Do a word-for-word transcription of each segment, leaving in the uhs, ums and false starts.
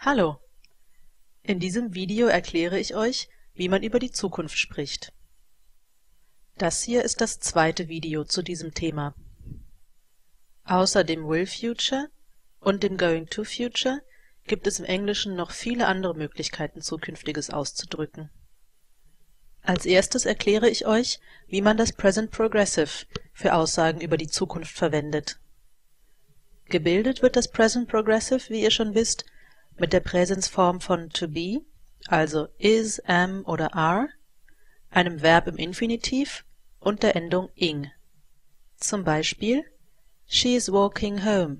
Hallo! In diesem Video erkläre ich euch, wie man über die Zukunft spricht. Das hier ist das zweite Video zu diesem Thema. Außer dem Will Future und dem Going to Future gibt es im Englischen noch viele andere Möglichkeiten, Zukünftiges auszudrücken. Als erstes erkläre ich euch, wie man das Present Progressive für Aussagen über die Zukunft verwendet. Gebildet wird das Present Progressive, wie ihr schon wisst, mit der Präsensform von to be, also is, am oder are, einem Verb im Infinitiv und der Endung ing. Zum Beispiel She is walking home.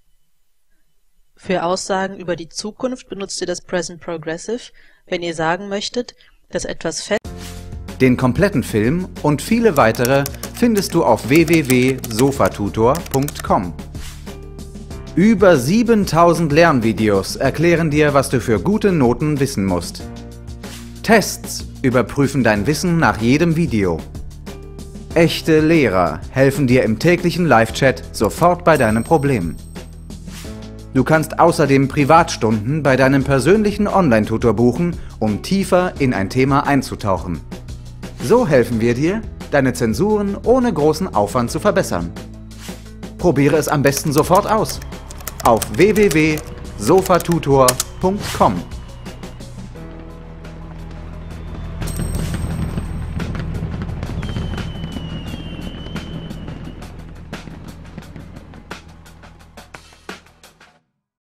Für Aussagen über die Zukunft benutzt ihr das Present Progressive, wenn ihr sagen möchtet, dass etwas fest. Den kompletten Film und viele weitere findest du auf w w w punkt sofatutor punkt com. Über siebentausend Lernvideos erklären dir, was du für gute Noten wissen musst. Tests überprüfen dein Wissen nach jedem Video. Echte Lehrer helfen dir im täglichen Live-Chat sofort bei deinem Problem. Du kannst außerdem Privatstunden bei deinem persönlichen Online-Tutor buchen, um tiefer in ein Thema einzutauchen. So helfen wir dir, deine Zensuren ohne großen Aufwand zu verbessern. Probiere es am besten sofort aus. Auf w w w punkt sofatutor punkt com.